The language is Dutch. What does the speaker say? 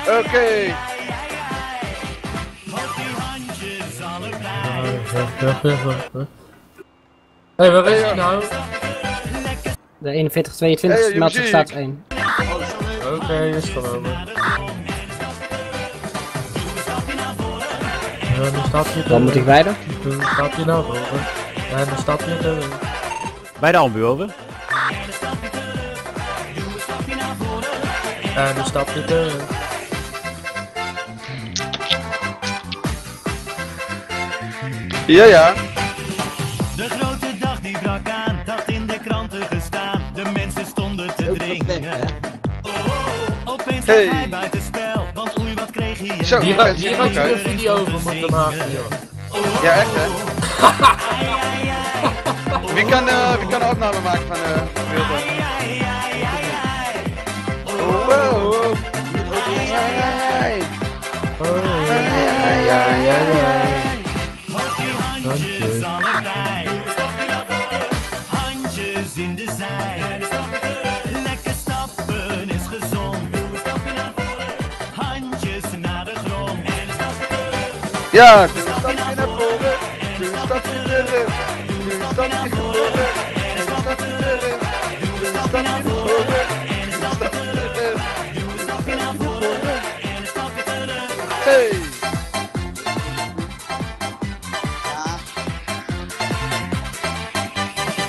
Oké. Hé, waar is hij nou? De 4122 Hey, meldt zich muziek. status 1. Oké, is genomen. Ja, dan staat hij Dan moet ik rijden. Dan staat hij nou over. Ja, dan staat hij er. Bij de ambu over. Ja, dan staat hij er. Ja, ja. De grote dag die brak aan, dat in de kranten gestaan. De mensen stonden te dringen. Opeens staat Hey. hij buitenspel, want oei wat kreeg hij. Zo, Hier die had vent je ziet er ook een uit. video over moeten maken, joh. Ja, echt hè? Wie kan een opname maken van beelden? Oh, wow. Handjes allebei. Handjes in de zij. Lekker stappen is gezond. Handjes naar de grond. Ja, doe een stapje naar voren. Doe een stapje terug. Doe een stapje naar voren.